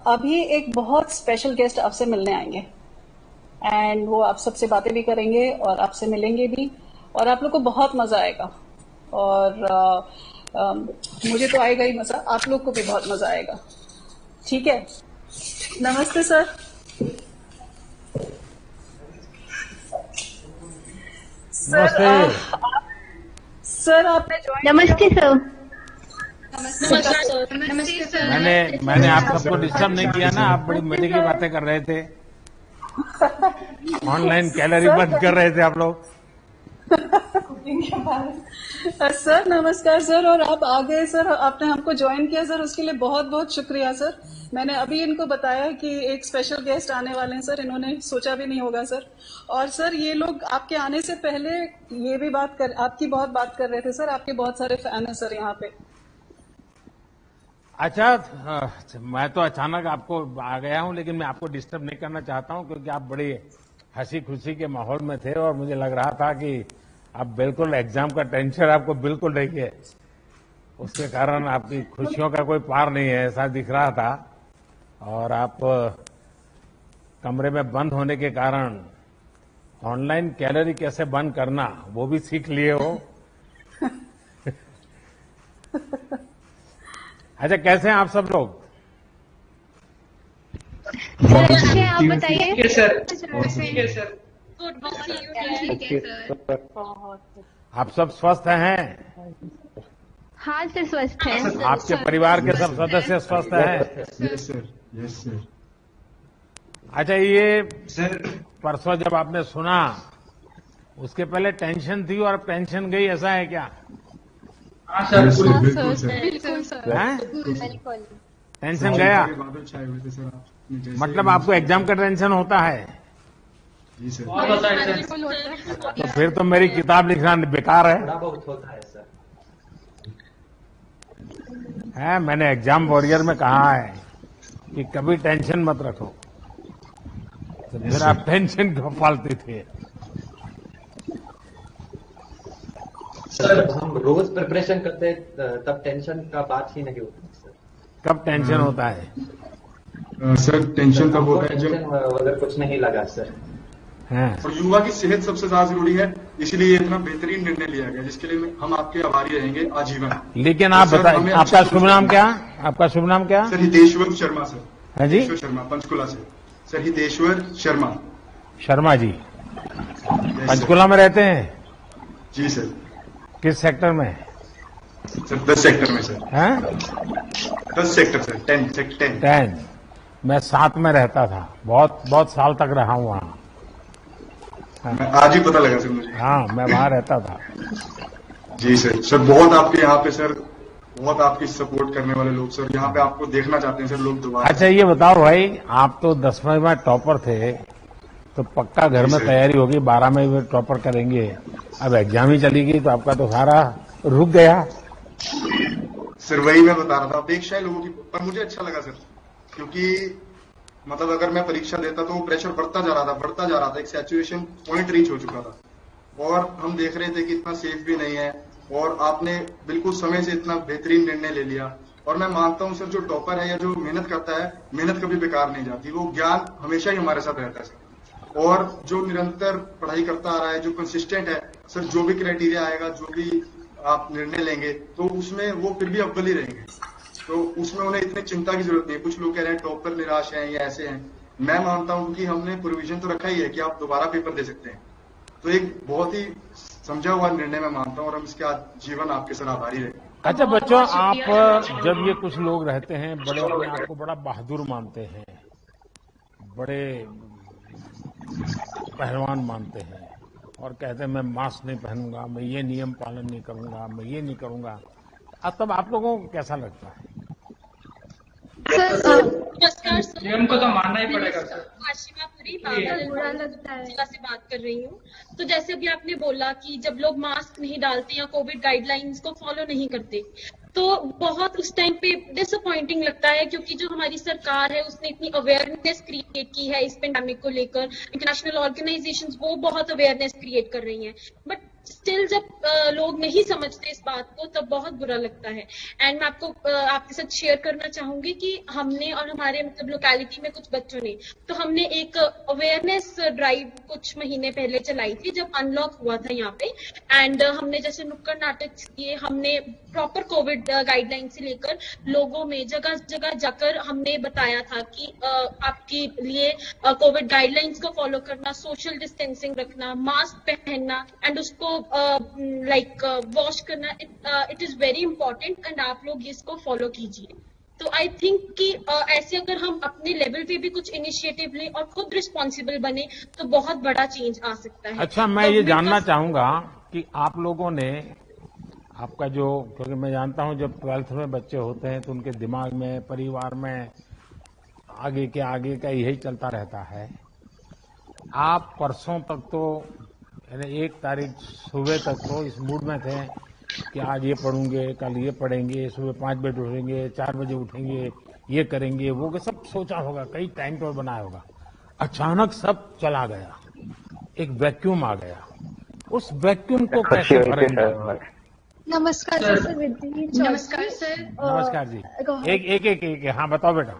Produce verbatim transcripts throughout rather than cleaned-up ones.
अभी एक बहुत स्पेशल गेस्ट आपसे मिलने आएंगे एंड वो आप सबसे बातें भी करेंगे और आपसे मिलेंगे भी और आप लोग को बहुत मजा आएगा और आ, आ, मुझे तो आएगा ही मजा, आप लोग को भी बहुत मजा आएगा। ठीक है, नमस्ते सर। सर आ, सर आपने ज्वाइन नमस्ते सर। नमस्ते सर। मैंने मैंने आप सबको डिस्टर्ब नहीं किया ना, आप बड़ी मजे की बातें कर रहे थे, ऑनलाइन कैलोरी बंद कर रहे थे आप लोग। सर नमस्कार सर, और आप आ गए सर, आपने हमको ज्वाइन किया सर, उसके लिए बहुत बहुत शुक्रिया सर। मैंने अभी इनको बताया कि एक स्पेशल गेस्ट आने वाले हैं सर, इन्होंने सोचा भी नहीं होगा सर। और सर ये लोग आपके आने से पहले ये भी बात कर आपकी बहुत बात कर रहे थे सर, आपके बहुत सारे फैन हैं सर यहाँ पे। अच्छा, मैं तो अचानक आपको आ गया हूं, लेकिन मैं आपको डिस्टर्ब नहीं करना चाहता हूं क्योंकि आप बड़ी हंसी खुशी के माहौल में थे और मुझे लग रहा था कि आप बिल्कुल एग्जाम का टेंशन आपको बिल्कुल नहीं है, उसके कारण आपकी खुशियों का कोई पार नहीं है ऐसा दिख रहा था। और आप कमरे में बंद होने के कारण ऑनलाइन कैलोरी कैसे बंद करना वो भी सीख लिए हो। अच्छा, कैसे हैं आप सब लोग? सर अच्छे हैं, आप बताइए। ठीक है सर, ठीक है सर। आप सब स्वस्थ हैं? हाँ सर, स्वस्थ हैं। आपके परिवार के सब सदस्य स्वस्थ हैं? Yes sir, yes sir. अच्छा, ये सर परसों जब आपने सुना उसके पहले टेंशन थी और अब टेंशन गई, ऐसा है क्या? हाँ सर, बिल्कुल सर, बिल्कुल सर, हैं? बिल्कुल। टेंशन गया? बादल छाए हुए थे सर, मतलब आपको एग्जाम का टेंशन होता है? जी सर। तो फिर तो मेरी किताब लिखना बेकार है। बहुत होता है सर। है, मैंने एग्जाम वॉरियर में कहा है कि कभी टेंशन मत रखो, तो फिर आप टेंशन क्यों पालते थे? सर हम रोज प्रिपरेशन करते तब टेंशन का बात ही नहीं होती सर। कब टेंशन होता है? आ, सर टेंशन तब होता है जब अगर कुछ नहीं लगा सर। हैं? और युवा की सेहत सबसे ज्यादा जरूरी है, इसलिए इतना बेहतरीन निर्णय लिया गया जिसके लिए हम आपके आभारी रहेंगे आजीवन। लेकिन आप बताइए, आपका शुभ नाम क्या? आपका शुभ नाम क्या? Sir Hiteshwar Sharma sir. है जी? हितेश्वर शर्मा, पंचकुला से। सर हितेश्वर शर्मा। शर्मा जी पंचकुला में रहते हैं? जी सर। किस सेक्टर में? सर दस सेक्टर में सर। हैं? दस sector sir, ten sector ten. Ten. मैं सात में रहता था, बहुत बहुत साल तक रहा हूं वहां। आज ही पता लगा सर मुझे। हाँ, मैं वहां रहता था। जी सर। सर बहुत आपके यहाँ पे सर, बहुत आपकी सपोर्ट करने वाले लोग सर यहाँ पे आपको देखना चाहते हैं सर लोग दोबारा। अच्छा ये बताओ भाई, आप तो दसवीं में टॉपर थे, तो पक्का घर में तैयारी होगी, बारह में भी टॉपर करेंगे, अब एग्जाम ही चली गई तो आपका तो सारा रुक गया। सर वही मैं बता रहा था, अपेक्षाएं लोगों की, पर मुझे अच्छा लगा सर, क्योंकि मतलब अगर मैं परीक्षा देता तो वो प्रेशर बढ़ता जा रहा था बढ़ता जा रहा था एक सैचुरेशन पॉइंट रीच हो चुका था और हम देख रहे थे कि इतना सेफ भी नहीं है और आपने बिल्कुल समय से इतना बेहतरीन निर्णय ले लिया। और मैं मानता हूं सर, जो टॉपर है या जो मेहनत करता है, मेहनत कभी बेकार नहीं जाती, वो ज्ञान हमेशा ही हमारे साथ रहता है सर। और जो निरंतर पढ़ाई करता आ रहा है, जो कंसिस्टेंट है सर, जो भी क्राइटेरिया आएगा, जो भी आप निर्णय लेंगे तो उसमें वो फिर भी अव्वल ही रहेंगे, तो उसमें उन्हें इतनी चिंता की जरूरत नहीं है। कुछ लोग कह रहे हैं टॉपर निराश हैं या ऐसे हैं, मैं मानता हूं कि हमने प्रोविजन तो रखा ही है कि आप दोबारा पेपर दे सकते हैं, तो एक बहुत ही समझा हुआ निर्णय मैं मानता हूं और हम इसके जीवन आपके सर आभारी रहे। अच्छा बच्चों, आप जब ये कुछ लोग रहते हैं बड़े अपने आप को बड़ा बहादुर मानते हैं, बड़े पहलवान मानते हैं और कहते हैं मैं मास्क नहीं पहनूंगा, मैं ये नियम पालन नहीं करूंगा, मैं ये नहीं करूंगा, अब तब आप लोगों को कैसा लगता है? नियम को तो मानना ही पड़ेगा सर। आशिमापुरी जिला से बात कर रही हूँ। तो जैसे अभी आपने बोला कि जब लोग मास्क नहीं डालते या कोविड गाइडलाइंस को फॉलो नहीं करते, तो बहुत उस टाइम पे डिसअपॉइंटिंग लगता है, क्योंकि जो हमारी सरकार है उसने इतनी अवेयरनेस क्रिएट की है इस पेंडेमिक को लेकर, इंटरनेशनल ऑर्गेनाइजेशंस वो बहुत अवेयरनेस क्रिएट कर रही हैं, बट स्टिल जब uh, लोग नहीं समझते इस बात को तब बहुत बुरा लगता है। एंड मैं आपको uh, आपके साथ शेयर करना चाहूंगी कि हमने और हमारे मतलब लोकेलिटी में कुछ बच्चों ने तो हमने एक अवेयरनेस ड्राइव कुछ महीने पहले चलाई थी जब अनलॉक हुआ था यहाँ पे। एंड uh, हमने जैसे नुक्कड़ नाटक किए, हमने प्रॉपर कोविड गाइडलाइन से लेकर लोगों में जगह जगह जाकर हमने बताया था कि uh, आपके लिए कोविड uh, गाइडलाइंस को फॉलो करना, सोशल डिस्टेंसिंग रखना, मास्क पहनना एंड उसको लाइक वॉश करना, it is very important and आप लोग इसको फॉलो कीजिए। तो आई थिंक कि uh, ऐसे अगर हम अपने लेवल पे भी कुछ इनिशिएटिव लें और खुद रिस्पॉन्सिबल बने तो बहुत बड़ा चेंज आ सकता है। अच्छा, मैं ये जानना चाहूंगा कि आप लोगों ने आपका जो, क्योंकि मैं जानता हूं जब ट्वेल्थ में बच्चे होते हैं तो उनके दिमाग में, परिवार में आगे के आगे का यही चलता रहता है। आप परसों तक तो यानी एक तारीख सुबह तक तो इस मूड में थे कि आज ये पढ़ूंगे, कल ये पढ़ेंगे, सुबह पांच बजे उठेंगे, चार बजे उठेंगे, ये करेंगे, वो सब सोचा होगा, कई टाइम टेबल बनाया होगा। अचानक सब चला गया, एक वैक्यूम आ गया। उस वैक्यूम को कैसे भरेंगे? नमस्कार सर, सर विधि। नमस्कार सर। नमस्कार जी। एक एक एक एक हाँ बताओ बेटा।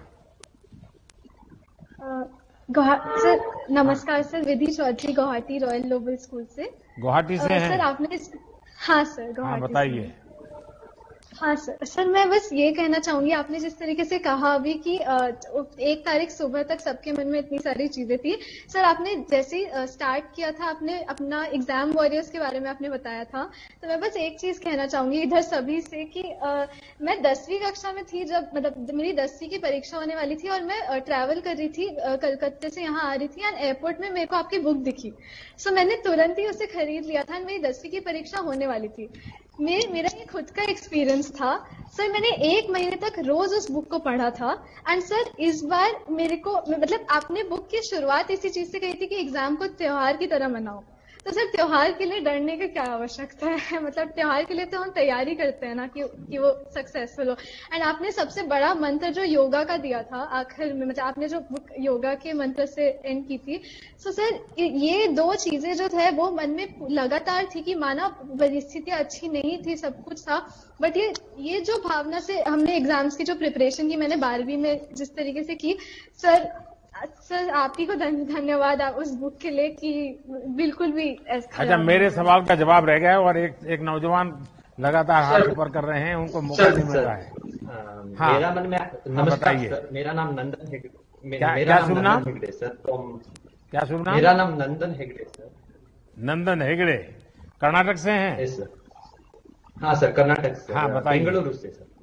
सर नमस्कार sir, Vidhi Chaudhary, Guwahati Royal Global School से। गुवाहाटी से हैं? सर आपने, हाँ सर गुवाहाटी। हाँ बताइए। हाँ सर सर मैं बस ये कहना चाहूंगी, आपने जिस तरीके से कहा अभी कि एक तारीख सुबह तक सबके मन में इतनी सारी चीजें थी। सर आपने जैसे ही स्टार्ट किया था, आपने अपना एग्जाम वॉरियर्स के बारे में आपने बताया था, तो मैं बस एक चीज कहना चाहूंगी इधर सभी से कि आ, मैं दसवीं कक्षा में थी जब, मतलब मेरी दसवीं की परीक्षा होने वाली थी और मैं ट्रैवल कर रही थी, कलकत्ते से यहाँ आ रही थी एंड एयरपोर्ट में मेरे को आपकी बुक दिखी। सो मैंने तुरंत ही उसे खरीद लिया था। मेरी दसवीं की परीक्षा होने वाली थी। मेरे मेरा ये खुद का एक्सपीरियंस था सर, मैंने एक महीने तक रोज उस बुक को पढ़ा था। एंड सर इस बार मेरे को, मतलब आपने बुक की शुरुआत इसी चीज से कही थी कि एग्जाम को त्योहार की तरह मनाओ। तो सर त्योहार के लिए डरने की क्या आवश्यकता है? मतलब त्योहार के लिए तो हम तैयारी करते हैं ना कि, कि वो सक्सेसफुल हो। एंड आपने सबसे बड़ा मंत्र जो योगा का दिया था आखिर में, मतलब आपने जो बुक योगा के मंत्र से एंड की थी। सो सर ये दो चीजें जो थे वो मन में लगातार थी कि माना परिस्थितियां अच्छी नहीं थी, सब कुछ था, बट ये ये जो भावना से हमने एग्जाम्स की जो प्रिपरेशन की, मैंने बारहवीं में जिस तरीके से की, सर सर आप ही को धन्यवाद आप उस बुक के लिए कि बिल्कुल भी ऐसा। अच्छा, मेरे सवाल का जवाब रह गया और एक एक नौजवान लगातार हाथ ऊपर कर रहे हैं, उनको मौका नहीं मिल रहा है। हाँ, मेरा मन में, नमस्कार सर, मेरा नाम नंदन हेगड़े। क्या क्या शुभ नाम? हेगड़े सर। क्या शुभ नाम? मेरा नाम नंदन हेगड़े सर। नंदन हेगड़े कर्नाटक से हैं? सर हाँ सर, कर्नाटक से। हाँ बताइए। बेंगलुरु से सर।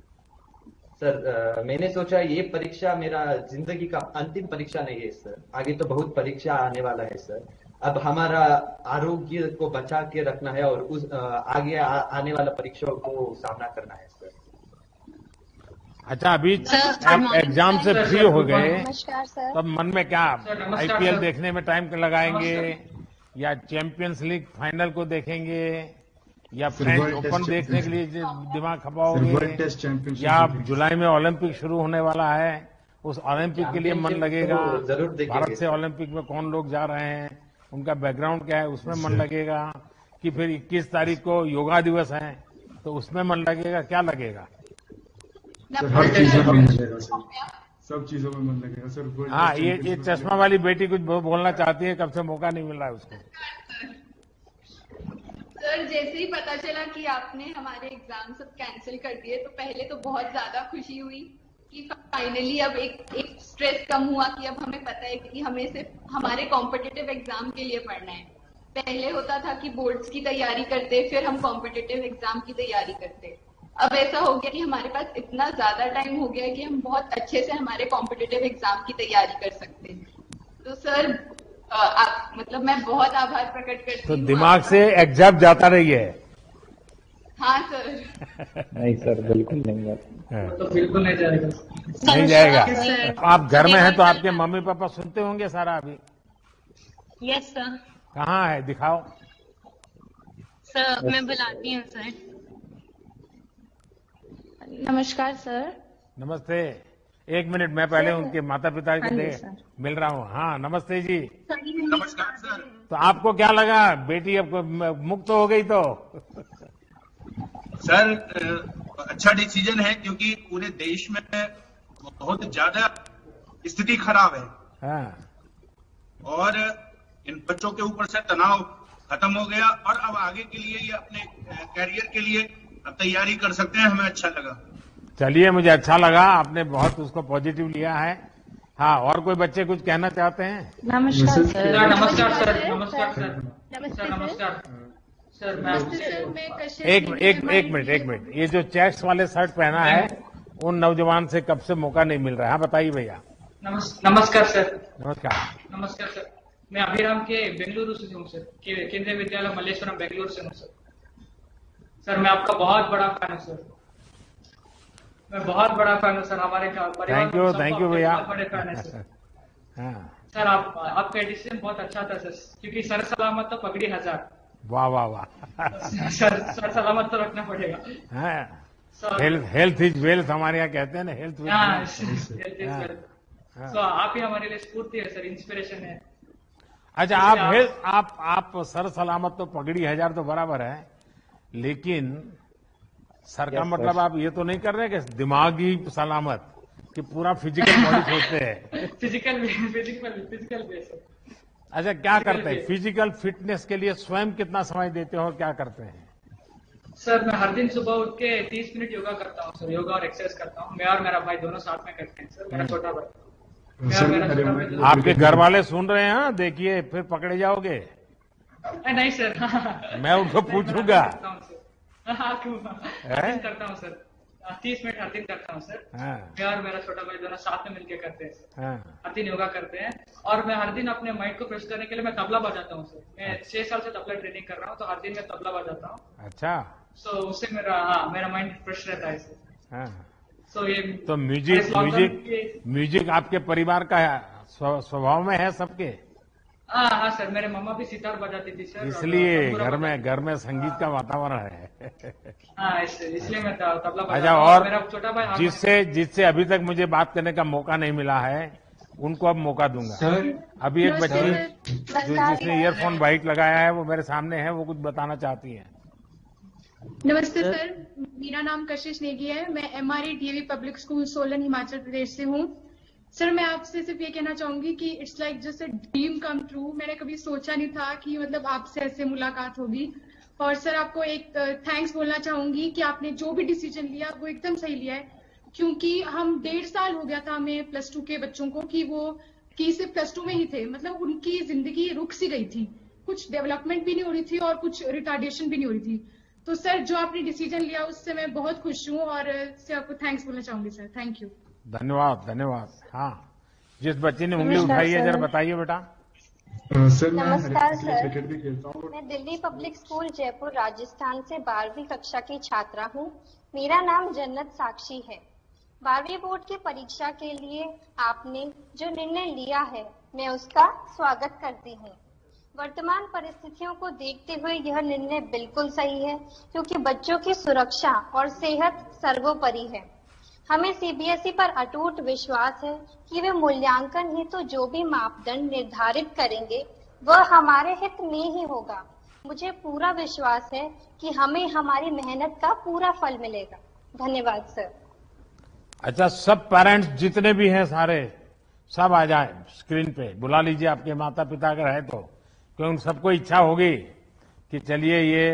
सर मैंने सोचा ये परीक्षा मेरा जिंदगी का अंतिम परीक्षा नहीं है सर, आगे तो बहुत परीक्षा आने वाला है सर। अब हमारा आरोग्य को बचा के रखना है और उस आगे आ, आने वाला परीक्षाओं को सामना करना है सर। अच्छा, अभी आप एग्जाम से फ्री हो गए, नमस्कार सर। तब मन में क्या, आईपीएल देखने में टाइम लगाएंगे या चैंपियंस लीग फाइनल को देखेंगे या फ्रेंच ओपन देखने के लिए दिमाग खपाओगे, या जुलाई में ओलंपिक शुरू होने वाला है उस ओलंपिक के लिए मन लगेगा? भारत से ओलंपिक में कौन लोग जा रहे हैं, उनका बैकग्राउंड क्या है, उसमें मन लगेगा? कि फिर इक्कीस तारीख को योगा दिवस है तो उसमें मन लगेगा? क्या लगेगा? हर चीजों में मन लगेगा सर, सब चीजों में मन लगेगा सर। हाँ, ये ये चश्मा वाली बेटी कुछ बोलना चाहती है, कब से मौका नहीं मिल रहा है उसको। सर जैसे ही पता चला कि आपने हमारे एग्जाम सब कैंसिल कर दिए तो पहले तो बहुत ज्यादा खुशी हुई कि फाइनली अब एक एक स्ट्रेस कम हुआ कि अब हमें पता है कि हमें सिर्फ हमारे कॉम्पिटिटिव एग्जाम के लिए पढ़ना है। पहले होता था कि बोर्ड्स की तैयारी करते, फिर हम कॉम्पिटिटिव एग्जाम की तैयारी करते। अब ऐसा हो गया कि हमारे पास इतना ज्यादा टाइम हो गया है कि हम बहुत अच्छे से हमारे कॉम्पिटिटिव एग्जाम की तैयारी कर सकते हैं। तो सर आप, मतलब मैं बहुत आभार प्रकट करती हूँ। तो दिमाग से एग्जाम जाता नहीं है? हाँ सर। नहीं सर, बिल्कुल नहीं जाता। तो बिल्कुल नहीं जाएगा। नहीं जाएगा। आप घर में हैं तो आपके मम्मी पापा सुनते होंगे सारा अभी? Yes sir. कहाँ है, दिखाओ सर। मैं बुलाती हूँ सर। नमस्कार सर। नमस्ते। एक मिनट, मैं पहले उनके माता पिता के लिए मिल रहा हूँ। हाँ नमस्ते जी। नमस्कार सर। तो आपको क्या लगा, बेटी अब मुक्त हो गई तो? सर अच्छा डिसीजन है, क्योंकि पूरे देश में बहुत ज्यादा स्थिति खराब है। हाँ। और इन बच्चों के ऊपर से तनाव खत्म हो गया और अब आगे के लिए ये अपने कैरियर के लिए अब तैयारी कर सकते हैं। हमें अच्छा लगा। चलिए, मुझे अच्छा लगा, आपने बहुत उसको पॉजिटिव लिया है। हाँ, और कोई बच्चे कुछ कहना चाहते हैं? नमस्कार सर। नमस्कार सर। नमस्कार सर। नमस्कार नमस्कार सर। मैं एक एक एक मिनट एक मिनट ये जो चेक्स वाले शर्ट पहना है उन नौजवान से कब से मौका नहीं मिल रहा है? हाँ, बताइए भैया। नमस्कार सर। नमस्कार। नमस्कार सर। मैं अभिराम के बेंगलुरु से हूँ सर, केंद्रीय विद्यालय मल्लेश्वरम बेंगलुरु से हूँ सर। सर मैं आपका बहुत बड़ा फैन हूँ सर, मैं बहुत बड़ा फैन हूँ सर। हमारे परिवार थैंक यू थैंक यू भैया। बहुत बड़े फैन है सर। हाँ सर, आप आपका डिसीजन बहुत अच्छा था सर, क्योंकि सर सलामत तो पगड़ी हजार। वाह वाह वाह। सर सर सलामत तो रखना पड़ेगा। हाँ, हेल्थ हेल्थ इज वेल्थ हमारे यहाँ कहते हैं ना, हेल्थ इज वेल्थ। तो आप ही हमारे लिए स्फूर्ति है सर, इंस्पिरेशन है। अच्छा, आप हेल्थ आप आप सर सलामत तो पगड़ी हजार तो बराबर है, लेकिन सर का मतलब आप ये तो नहीं कर रहे कि दिमागी सलामत, कि पूरा फिजिकल बॉडी सोचते हैं? Physical physical physical base. अच्छा, क्या करते हैं फिजिकल फिटनेस के लिए? स्वयं कितना समय देते हो और क्या करते हैं? सर मैं हर दिन सुबह उठ के तीस मिनट योगा करता हूँ सर, योगा और एक्सरसाइज करता हूँ। मैं और मेरा भाई दोनों साथ में करते हैं सर, मेरा छोटा भाई। आपके घर वाले सुन रहे हैं? देखिए फिर पकड़े जाओगे। नहीं सर। मैं उनको पूछूंगा। करता हूँ सर, तीस मिनट हर दिन करता हूँ सर। मैं और मेरा छोटा भाई दोनों साथ में मिलकर करते हैं सर। हर दिन योगा करते हैं और मैं हर दिन अपने माइंड को फ्रेश करने के लिए मैं तबला बजाता हूँ सर। मैं छह साल से तबला ट्रेनिंग कर रहा हूँ, तो हर दिन मैं तबला बजाता हूँ। अच्छा। सो उससे मेरा हाँ मेरा माइंड फ्रेश रहता है सर। सो ये तो म्यूजिक म्यूजिक म्यूजिक आपके परिवार का स्वभाव में है सबके? हाँ हाँ सर, मेरे मम्मा भी सितार बजाती थी सर, इसलिए घर में घर में संगीत का वातावरण है। हाँ, इसलिए मैं तबला बजाता। अच्छा, और मेरा छोटा भाई जिससे जिससे अभी तक मुझे बात करने का मौका नहीं मिला है उनको अब मौका दूंगा सर। अभी एक बच्ची जो जिसने ईयरफोन वाइट लगाया है वो मेरे सामने है, वो कुछ बताना चाहती है। नमस्ते सर, मेरा नाम कशिश नेगी है। मैं M R E DAV Public School Solan Himachal Pradesh से हूँ। सर मैं आपसे सिर्फ ये कहना चाहूंगी कि it's like just a dream come true. मैंने कभी सोचा नहीं था कि मतलब आपसे ऐसे मुलाकात होगी। और सर आपको एक थैंक्स बोलना चाहूंगी कि आपने जो भी डिसीजन लिया वो एकदम सही लिया है, क्योंकि हम डेढ़ साल हो गया था हमें प्लस टू के बच्चों को कि वो कि सिर्फ प्लस टू में ही थे, मतलब उनकी जिंदगी रुक सी गई थी, कुछ डेवलपमेंट भी नहीं हो रही थी और कुछ रिटार्डेशन भी नहीं हो रही थी। तो सर जो आपने डिसीजन लिया उससे मैं बहुत खुश हूँ और इससे आपको थैंक्स बोलना चाहूंगी सर। Thank you. धन्यवाद धन्यवाद। हाँ, जिस बच्ची ने उंगली उठाई है जरा बताइए बेटा। सर नमस्कार सर, क्रिकेट भी खेलता हूँ। मैं दिल्ली पब्लिक स्कूल जयपुर राजस्थान से बारहवीं कक्षा की छात्रा हूँ। मेरा नाम जन्नत साक्षी है। बारहवीं बोर्ड की परीक्षा के लिए आपने जो निर्णय लिया है मैं उसका स्वागत करती हूँ। वर्तमान परिस्थितियों को देखते हुए यह निर्णय बिल्कुल सही है, क्योंकि बच्चों की सुरक्षा और सेहत सर्वोपरि है। हमें सीबीएसई पर अटूट विश्वास है कि वे मूल्यांकन हेतु जो भी मापदंड निर्धारित करेंगे वह हमारे हित में ही होगा। मुझे पूरा विश्वास है कि हमें हमारी मेहनत का पूरा फल मिलेगा। धन्यवाद सर। अच्छा, सब पेरेंट्स जितने भी हैं सारे सब आ जाए स्क्रीन पे, बुला लीजिए आपके माता पिता अगर है तो, क्योंकि उन सबको इच्छा होगी कि चलिए ये,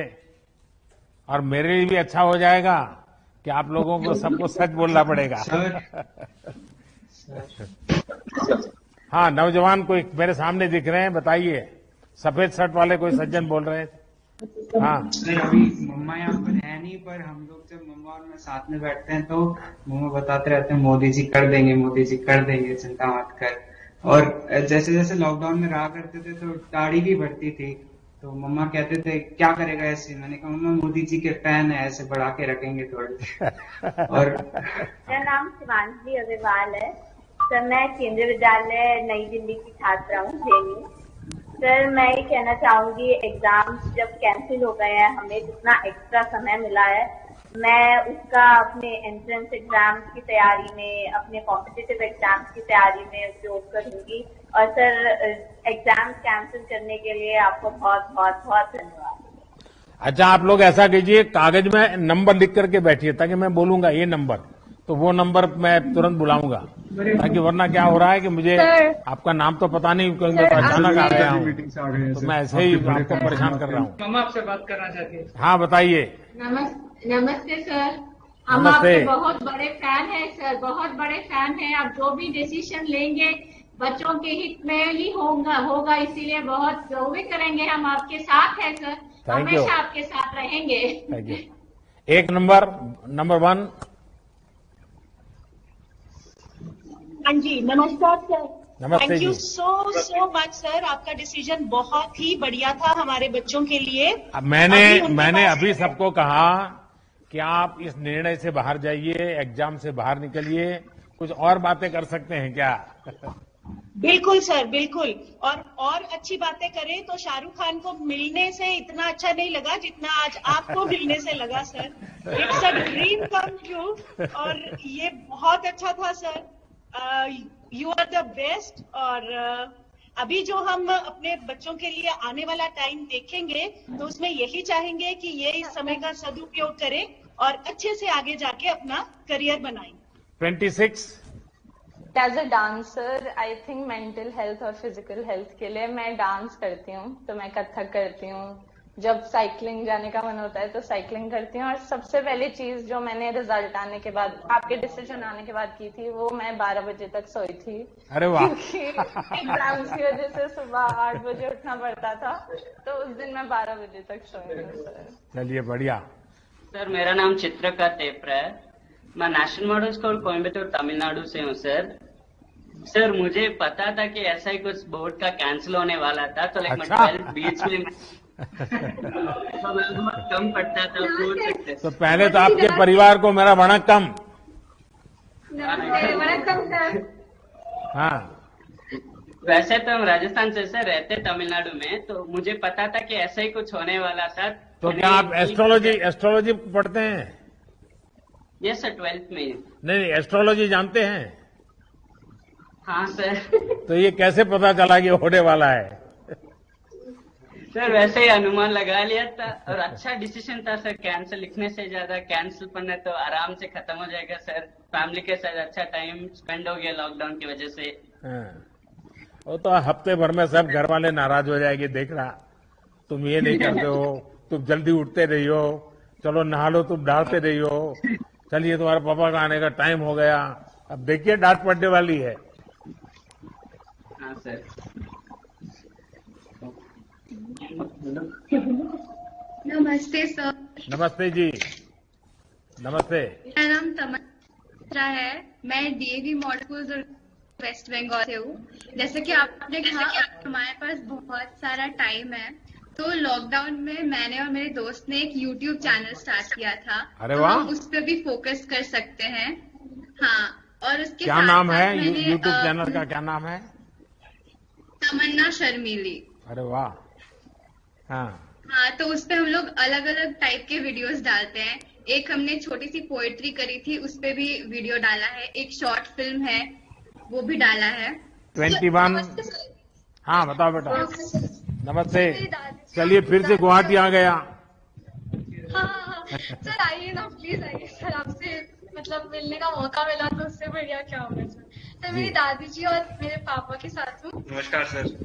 और मेरे लिए भी अच्छा हो जाएगा कि आप लोगों को सबको सच बोलना पड़ेगा। हाँ, नौजवान कोई मेरे सामने दिख रहे हैं, बताइए। सफेद शर्ट वाले कोई सज्जन बोल रहे हैं। हाँ सर, अभी मम्मा यहाँ पर है नहीं, पर हम लोग जब मम्मा और मैं साथ में बैठते हैं तो मम्मा बताते रहते हैं मोदी जी कर देंगे, मोदी जी कर देंगे, चिंता मत कर। और जैसे जैसे लॉकडाउन में रहा करते थे तो दाढ़ी भी बढ़ती थी, तो मम्मा कहते थे क्या करेगा ऐसे। मैंने कहा मम्मा मोदी जी के फैन है, ऐसे बढ़ा के रखेंगे थोड़े। और मेरा नाम शिवांशी अग्रवाल है सर, मैं केंद्रीय विद्यालय नई दिल्ली की छात्रा हूँ, जेएनयू। सर मैं ये कहना चाहूंगी, एग्जाम जब कैंसिल हो गए हैं, हमें जितना एक्स्ट्रा समय मिला है मैं उसका अपने एंट्रेंस एग्जाम्स की तैयारी में, अपने कॉम्पिटिटिव एग्जाम्स की तैयारी में उपयोग करूंगी। और सर एग्जाम कैंसिल करने के लिए आपको बहुत बहुत बहुत धन्यवाद। अच्छा, आप लोग ऐसा कीजिए, कागज में नंबर लिख करके बैठिए, ताकि मैं बोलूंगा ये नंबर, तो वो नंबर मैं तुरंत बुलाऊंगा, ताकि वरना क्या हो रहा है कि मुझे आपका नाम तो पता नहीं, क्योंकि तो अचानक आ गया हूँ, तो मैं ऐसे ही आपको परेशान कर रहा हूँ। मम्मा आपसे बात करना चाहती है। हाँ, बताइए। नमस्ते सर, हम आपके बहुत बड़े फैन हैं सर, बहुत बड़े फैन हैं। आप जो भी डिसीजन लेंगे बच्चों के हित में ही होगा होगा इसीलिए बहुत जो भी करेंगे हम आपके साथ हैं सर, हमेशा आपके साथ रहेंगे। Thank you. एक नंबर नंबर वन। हाँ जी, नमस्कार सर। नमस्ते थैंक जी। You so so much sir, आपका डिसीजन बहुत ही बढ़िया था हमारे बच्चों के लिए। अब मैंने मैंने अभी सबको कहा कि आप इस निर्णय से बाहर जाइए, एग्जाम से बाहर निकलिए, कुछ और बातें कर सकते हैं क्या? बिल्कुल सर, बिल्कुल। और और अच्छी बातें करें तो शाहरुख खान को मिलने से इतना अच्छा नहीं लगा जितना आज आपको मिलने से लगा sir. It's a dream come true और ये बहुत अच्छा था sir. You are the best. और uh, अभी जो हम अपने बच्चों के लिए आने वाला टाइम देखेंगे तो उसमें यही चाहेंगे कि ये इस समय का सदुपयोग करें और अच्छे से आगे जाके अपना करियर बनाएं। Twenty six. As a dancer I think mental health और फिजिकल हेल्थ के लिए मैं डांस करती हूँ, तो मैं कथक करती हूँ। जब साइकिलिंग जाने का मन होता है तो साइकिलिंग करती हूँ। और सबसे पहली चीज जो मैंने रिजल्ट आने के बाद, आपके डिसीजन आने के बाद की थी, वो मैं बारह बजे तक सोई थी। अरे वाह। क्योंकि एग्जाम्स की वजह से सुबह आठ बजे उठना पड़ता था, तो उस दिन मैं बारह बजे तक सोई हूँ सर। चलिए, बढ़िया। सर, मेरा नाम चित्रका टेपरा है, मैं National Model School Coimbatore Tamil Nadu से हूँ सर। सर, मुझे पता था कि ऐसा ही कुछ बोर्ड का कैंसिल होने वाला था, तो लाइक अच्छा। मैं ट्वेल्थ बीच में तो मैं बहुत कम पढ़ता था, बोल सकते। तो पहले तो आपके परिवार को मेरा वणक्कम। वणक्कम सर। हाँ, वैसे तो हम राजस्थान से सर रहते तमिलनाडु में, तो मुझे पता था कि ऐसा ही कुछ होने वाला था। तो क्या आप एस्ट्रोलॉजी एस्ट्रोलॉजी पढ़ते हैं? यस सर, ट्वेल्थ में। नहीं, एस्ट्रोलॉजी जानते हैं? हाँ सर। तो ये कैसे पता चला कि होने वाला है? सर, वैसे ही अनुमान लगा लिया था और अच्छा डिसीजन था सर। कैंसिल लिखने से ज्यादा कैंसिल पढ़ने तो आराम से खत्म हो जाएगा सर। फैमिली के साथ अच्छा टाइम स्पेंड हो गया लॉकडाउन की वजह से। हाँ। वो तो हफ्ते भर में सब घर वाले नाराज हो जाएंगे, देख रहा तुम ये नहीं करते हो, तुम जल्दी उठते रही हो, चलो नहा लो, तुम डालते रही हो, चलिए तुम्हारे पापा का आने का टाइम हो गया। अब देखिए डांट पड़ने वाली है। हाँ सर। नमस्ते सर। नमस्ते जी। नमस्ते। मेरा नाम तमन्ना है, मैं DAV Model School West Bengal से हूँ। जैसे कि आपने कहा हमारे पास बहुत सारा टाइम है, तो लॉकडाउन में मैंने और मेरे दोस्त ने एक यूट्यूब चैनल स्टार्ट किया था। अरे तो वाह। हम उस पर भी फोकस कर सकते हैं। हाँ, और उसके क्या साथ नाम साथ है मैंने, यूट्यूब अ, चैनल का? क्या नाम है? तमन्ना शर्मीली। अरे वाह। हाँ। हाँ, तो उस पे हम लोग अलग अलग टाइप के वीडियोस डालते हैं। एक हमने छोटी सी पोएट्री करी थी, उस पे भी वीडियो डाला है। एक शॉर्ट फिल्म है, वो भी डाला है। Twenty one. हाँ, बताओ बेटा। नमस्ते। चलिए, फिर से गुवाहाटी आ गया। हाँ हाँ सर, आइए ना प्लीज, आइए सर। आपसे मतलब मिलने का मौका मिला तो उससे बढ़िया क्या होगा सर। सर, मेरी दादी जी और मेरे पापा के साथ हूँ। नमस्कार सर।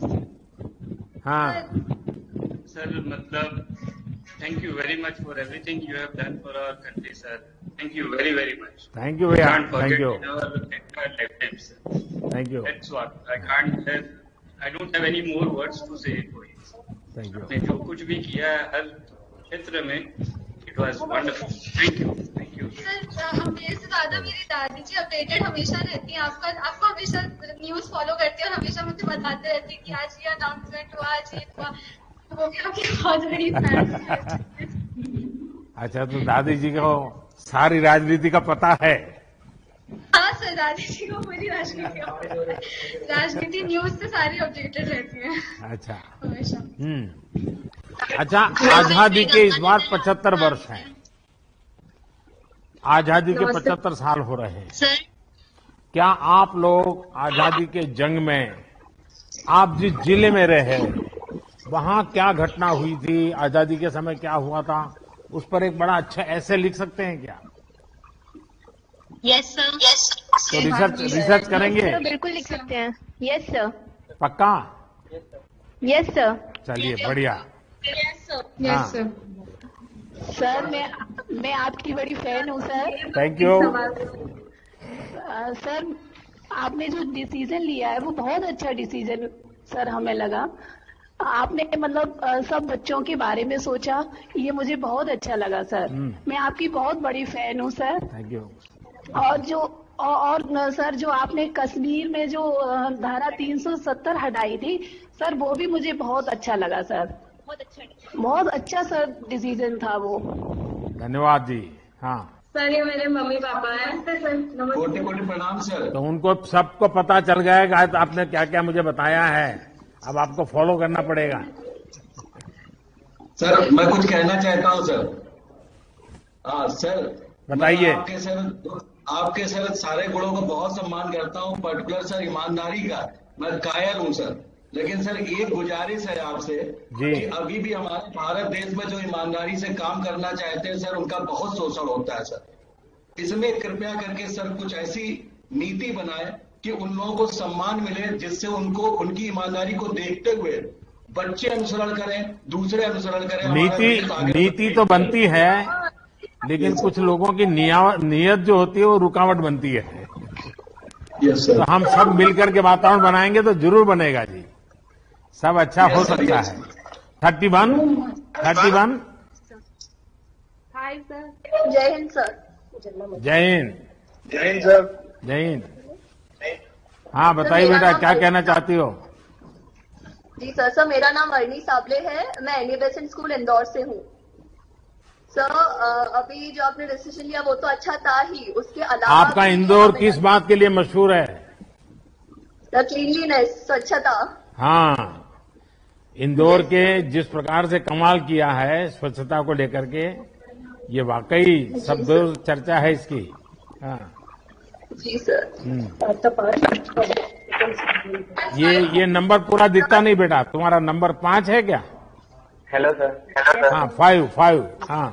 हाँ सर, मतलब thank you very much for everything you have done for our country sir. Thank you very very much. Thank you भैया। Can't forget thank you. in our entire lifetime, sir. Thank you. That's what I can't have, I don't have any more words to say for you. Thank you. आपने जो कुछ भी किया है हर क्षेत्र में, it was wonderful. Thank you. Thank you. Sir, मेरे से ज्यादा मेरी दादी जी अपडेटेड हमेशा रहती हैं। आपका आपको हमेशा न्यूज फॉलो करती है और हमेशा मुझे बताते रहती है कि आज ये अनाउंसमेंट हुआ, आज ये हुआ। वो भी आपकी बहुत बड़ी फैन है। अच्छा, तो दादी जी को सारी राजनीति का पता है? हाँ सर, दादी जी को पूरी राजनीति का पता है। राजनीति न्यूज से सारी अपडेटेड रहती है अच्छा। हमेशा। हम्म। अच्छा, आजादी के इस बार पचहत्तर वर्ष हैं। आजादी के पचहत्तर साल हो रहे हैं। सर, क्या आप लोग आजादी के जंग में आप जिस जिले में रहे, वहां क्या घटना हुई थी, आजादी के समय क्या हुआ था, उस पर एक बड़ा अच्छा ऐसे लिख सकते हैं क्या? Yes sir. यस तो रिसर्च रिसर्च करेंगे? बिल्कुल लिख सकते हैं। Yes sir. पक्का? Yes sir. चलिए बढ़िया। Yes sir. Yes sir. Sir मैं मैं आपकी बड़ी फैन हूँ सर। Thank you. सर आपने जो डिसीजन लिया है वो बहुत अच्छा डिसीजन सर हमें लगा। आपने मतलब सब बच्चों के बारे में सोचा, ये मुझे बहुत अच्छा लगा सर। मैं आपकी बहुत बड़ी फैन हूँ सर। Thank you. और जो और, और सर जो आपने कश्मीर में जो धारा तीन सौ सत्तर हटाई थी सर, वो भी मुझे बहुत अच्छा लगा सर। बहुत अच्छा बहुत अच्छा सर डिसीजन था वो। धन्यवाद जी। हाँ सर ये मेरे मम्मी पापा हैं। कोटि कोटि प्रणाम सर। तो उनको सबको पता चल गया कि आज आपने क्या क्या मुझे बताया है, अब आपको फॉलो करना पड़ेगा। सर मैं कुछ कहना चाहता हूँ सर। हाँ सर बताइए। आपके सर आपके सर सारे गुणों को बहुत सम्मान करता हूँ, पर्टिकुलर सर ईमानदारी का मैं कायल हूँ सर। लेकिन सर एक गुजारिश है आपसे कि अभी भी हमारे भारत देश में जो ईमानदारी से काम करना चाहते हैं सर, उनका बहुत शोषण होता है सर। इसमें कृपया करके सर कुछ ऐसी नीति बनाए कि उन लोगों को सम्मान मिले, जिससे उनको उनकी ईमानदारी को देखते हुए बच्चे अनुसरण करें, दूसरे अनुसरण करें। नीति नीति तो बनती है, लेकिन कुछ लोगों की नियत जो होती है वो रुकावट बनती है। yes, तो हम सब मिलकर के वातावरण बनाएंगे तो जरूर बनेगा जी, सब अच्छा yes, हो सकता yes, है। Thirty one thirty one hi sir. Jai Hind sir. Jai Hind. जय हिंद सर। जय हिंद। हाँ बताइए बेटा, क्या कहना चाहती हो? जी सर। सर मेरा नाम अर्नी साबले है, मैं एनी बेसेंट स्कूल इंदौर से हूँ सर। अभी जो आपने डिसीजन लिया वो तो अच्छा था ही, उसके अलावा आपका इंदौर किस बात के लिए मशहूर है? सर क्लीनलीनेस, स्वच्छता। हाँ, इंदौर के जिस प्रकार से कमाल किया है स्वच्छता को लेकर के, ये वाकई सब चर्चा है इसकी। हाँ जी सर। ये ये नंबर पूरा दिखता नहीं बेटा, तुम्हारा नंबर पांच है क्या? Hello sir. हाँ फाइव फाइव हाँ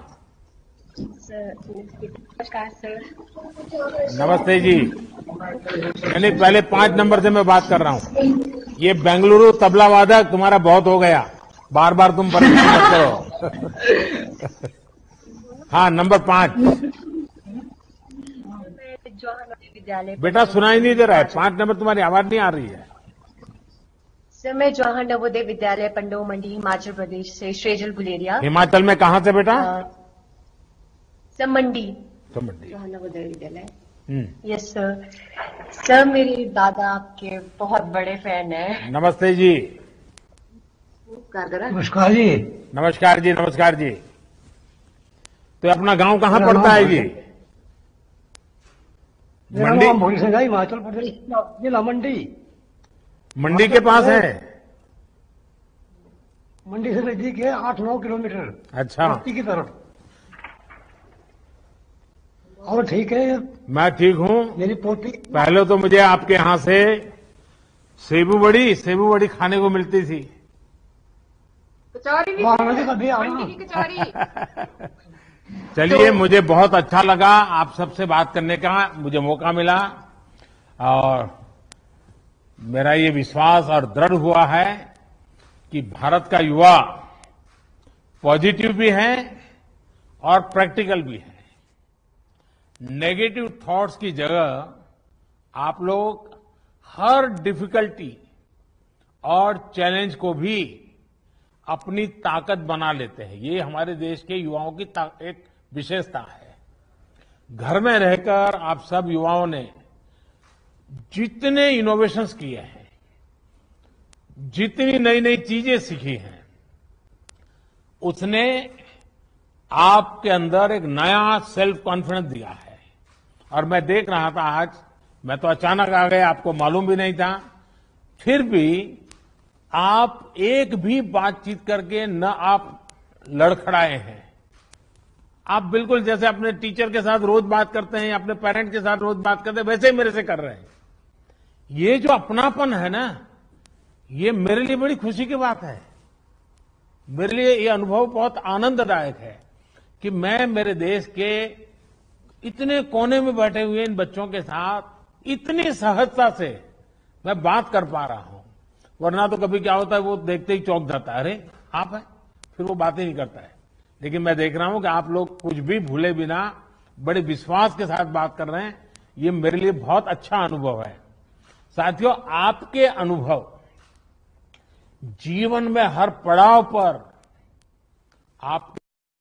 नमस्कार सर। नमस्ते जी। यानी पहले पांच नंबर से मैं बात कर रहा हूँ। ये बेंगलुरु तबला वादक तुम्हारा बहुत हो गया, बार बार तुम परेशान मत करो। हाँ नंबर पांच। बेटा सुनाई नहीं दे रहा है, पांच नंबर तुम्हारी आवाज नहीं आ रही है। सर मैं जवाहर नवोदय विद्यालय पंडो मंडी हिमाचल प्रदेश से श्रेजल गुलेरिया। हिमाचल में कहाँ से बेटा? सर मंडी। तो Mandi Jawahar Navodaya Vidyalaya. Yes sir. Sir मेरे दादा आपके बहुत बड़े फैन है। नमस्ते जी। नमस्कार जी। नमस्कार जी। नमस्कार जी। तो अपना गांव कहाँ पड़ता है जी? मंडी हिमाचल प्रदेश जिला मंडी। मंडी के पास है? मंडी से नजदीक है, आठ नौ किलोमीटर। अच्छा की तरफ। और ठीक है? मैं ठीक हूँ। मेरी पोती। पहले तो मुझे आपके यहाँ से सेबू बड़ी सेबू बड़ी खाने को मिलती थी। कचौड़ी भी आना। चलिए मुझे बहुत अच्छा लगा आप सबसे बात करने का मुझे मौका मिला, और मेरा ये विश्वास और दृढ़ हुआ है कि भारत का युवा पॉजिटिव भी है और प्रैक्टिकल भी है। नेगेटिव थॉट्स की जगह आप लोग हर डिफिकल्टी और चैलेंज को भी अपनी ताकत बना लेते हैं। ये हमारे देश के युवाओं की एक विशेषता है। घर में रहकर आप सब युवाओं ने जितने इनोवेशंस किए हैं, जितनी नई नई चीजें सीखी हैं, उसने आपके अंदर एक नया सेल्फ कॉन्फिडेंस दिया है। और मैं देख रहा था आज, मैं तो अचानक आ गया, आपको मालूम भी नहीं था, फिर भी आप एक भी बातचीत करके न आप लड़खड़ाए हैं। आप बिल्कुल जैसे अपने टीचर के साथ रोज बात करते हैं, अपने पेरेंट के साथ रोज बात करते हैं, वैसे ही मेरे से कर रहे हैं। ये जो अपनापन है ना, ये मेरे लिए बड़ी खुशी की बात है। मेरे लिए ये अनुभव बहुत आनंददायक है कि मैं मेरे देश के इतने कोने में बैठे हुए इन बच्चों के साथ इतनी सहजता से मैं बात कर पा रहा हूं। वरना तो कभी क्या होता है, वो देखते ही चौंक जाता है, अरे आप हैं, फिर वो बात ही नहीं करता है। लेकिन मैं देख रहा हूं कि आप लोग कुछ भी भूले बिना बड़े विश्वास के साथ बात कर रहे हैं। ये मेरे लिए बहुत अच्छा अनुभव है। साथियों, आपके अनुभव जीवन में हर पड़ाव पर आप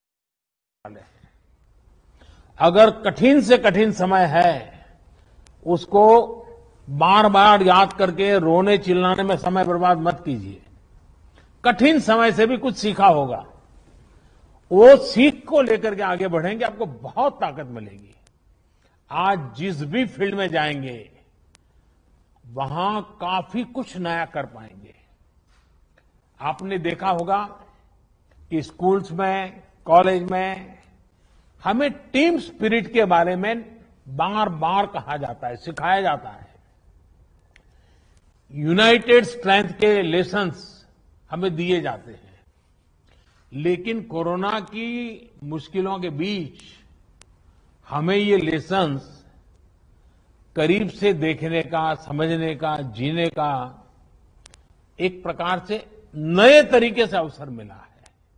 अगर कठिन से कठिन समय है, उसको बार बार याद करके रोने चिल्लाने में समय बर्बाद मत कीजिए। कठिन समय से भी कुछ सीखा होगा, वो सीख को लेकर के आगे बढ़ेंगे, आपको बहुत ताकत मिलेगी। आज जिस भी फील्ड में जाएंगे वहां काफी कुछ नया कर पाएंगे। आपने देखा होगा कि स्कूल्स में, कॉलेज में हमें टीम स्पिरिट के बारे में बार बार कहा जाता है, सिखाया जाता है। यूनाइटेड स्ट्रेंथ के लेसन्स हमें दिए जाते हैं। लेकिन कोरोना की मुश्किलों के बीच हमें ये लेसन्स करीब से देखने का, समझने का, जीने का एक प्रकार से नए तरीके से अवसर मिला है।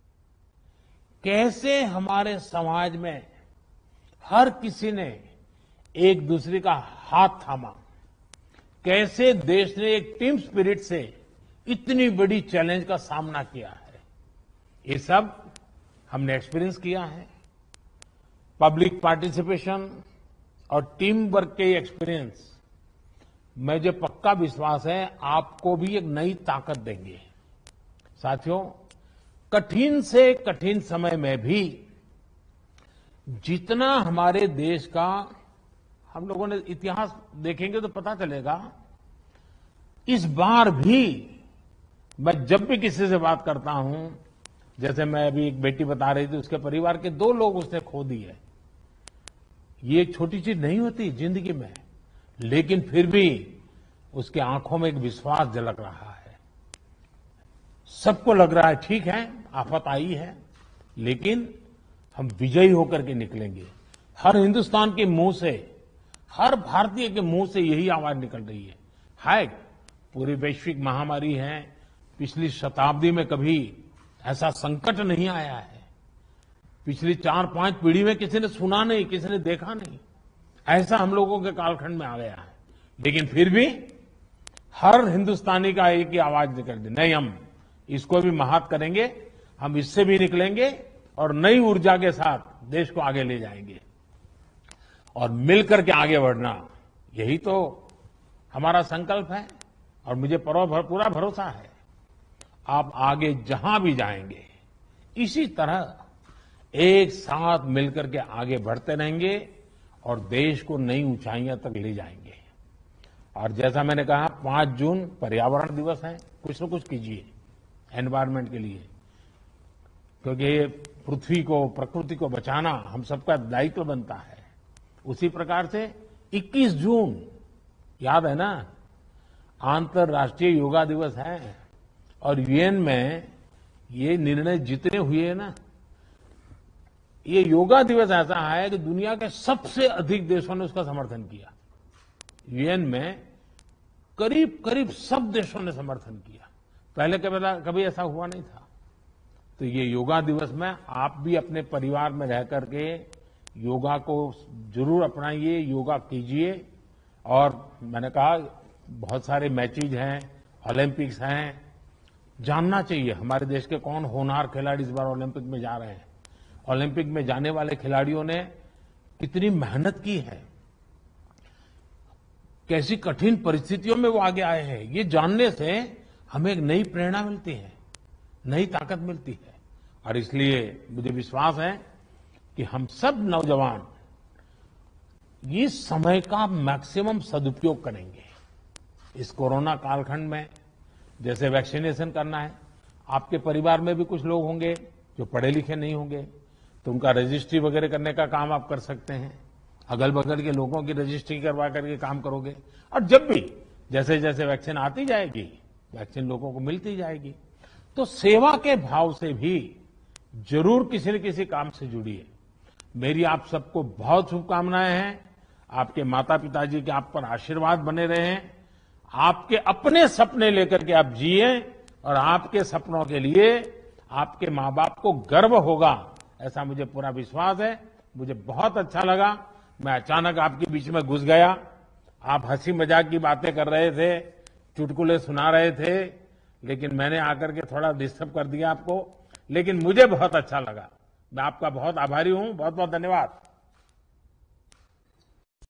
कैसे हमारे समाज में हर किसी ने एक दूसरे का हाथ थामा, कैसे देश ने एक टीम स्पिरिट से इतनी बड़ी चैलेंज का सामना किया है, ये सब हमने एक्सपीरियंस किया है। पब्लिक पार्टिसिपेशन और टीम वर्क के एक्सपीरियंस, मुझे पक्का विश्वास है आपको भी एक नई ताकत देंगे। साथियों, कठिन से कठिन समय में भी जितना हमारे देश का हम लोगों ने इतिहास देखेंगे तो पता चलेगा, इस बार भी मैं जब भी किसी से बात करता हूं, जैसे मैं अभी एक बेटी बता रही थी, उसके परिवार के दो लोग उसने खो दिए। ये एक छोटी चीज नहीं होती जिंदगी में, लेकिन फिर भी उसके आंखों में एक विश्वास झलक रहा है। सबको लग रहा है ठीक है, आफत आई है, लेकिन हम विजयी होकर के निकलेंगे। हर हिंदुस्तान के मुंह से, हर भारतीय के मुंह से यही आवाज निकल रही है। हाय, पूरी वैश्विक महामारी है, पिछली शताब्दी में कभी ऐसा संकट नहीं आया है। पिछली चार पांच पीढ़ी में किसी ने सुना नहीं, किसी ने देखा नहीं, ऐसा हम लोगों के कालखंड में आ गया है। लेकिन फिर भी हर हिंदुस्तानी का एक ही आवाज निकल रही, नहीं हम इसको भी महात करेंगे, हम इससे भी निकलेंगे और नई ऊर्जा के साथ देश को आगे ले जाएंगे। और मिलकर के आगे बढ़ना, यही तो हमारा संकल्प है। और मुझे पूरा भरोसा है आप आगे जहां भी जाएंगे इसी तरह एक साथ मिलकर के आगे बढ़ते रहेंगे और देश को नई ऊंचाइयां तक ले जाएंगे। और जैसा मैंने कहा, पांच जून पर्यावरण दिवस है, कुछ न कुछ कीजिए एनवायरमेंट के लिए, क्योंकि पृथ्वी को, प्रकृति को बचाना हम सबका दायित्व बनता है। उसी प्रकार से इक्कीस जून याद है ना, अंतर्राष्ट्रीय योगा दिवस है। और यूएन में ये निर्णय जितने हुए हैं ना, ये योगा दिवस ऐसा है कि दुनिया के सबसे अधिक देशों ने उसका समर्थन किया। यूएन में करीब करीब सब देशों ने समर्थन किया। पहले कभी कभी ऐसा हुआ नहीं था। तो ये योगा दिवस में आप भी अपने परिवार में रह करके योगा को जरूर अपनाइए, योगा कीजिए। और मैंने कहा बहुत सारे मैचेज हैं, ओलंपिक्स हैं, जानना चाहिए हमारे देश के कौन होनहार खिलाड़ी इस बार ओलंपिक में जा रहे हैं। ओलंपिक में जाने वाले खिलाड़ियों ने कितनी मेहनत की है, कैसी कठिन परिस्थितियों में वो आगे आए हैं, ये जानने से हमें एक नई प्रेरणा मिलती है, नई ताकत मिलती है। और इसलिए मुझे विश्वास है कि हम सब नौजवान इस समय का मैक्सिमम सदुपयोग करेंगे। इस कोरोना कालखंड में जैसे वैक्सीनेशन करना है, आपके परिवार में भी कुछ लोग होंगे जो पढ़े लिखे नहीं होंगे, तो उनका रजिस्ट्री वगैरह करने का काम आप कर सकते हैं। अगल बगल के लोगों की रजिस्ट्री करवा करके काम करोगे। और जब भी जैसे जैसे वैक्सीन आती जाएगी वैक्सीन लोगों को मिलती जाएगी। तो सेवा के भाव से भी जरूर किसी न किसी काम से जुड़िए। मेरी आप सबको बहुत शुभकामनाएं हैं। आपके माता पिताजी के आप पर आशीर्वाद बने रहे हैं। आपके अपने सपने लेकर के आप जिए और आपके सपनों के लिए आपके माँ बाप को गर्व होगा, ऐसा मुझे पूरा विश्वास है। मुझे बहुत अच्छा लगा। मैं अचानक आपके बीच में घुस गया। आप हंसी मजाक की बातें कर रहे थे, चुटकुले सुना रहे थे, लेकिन मैंने आकर के थोड़ा डिस्टर्ब कर दिया आपको, लेकिन मुझे बहुत अच्छा लगा। मैं आपका बहुत आभारी हूं। बहुत बहुत धन्यवाद।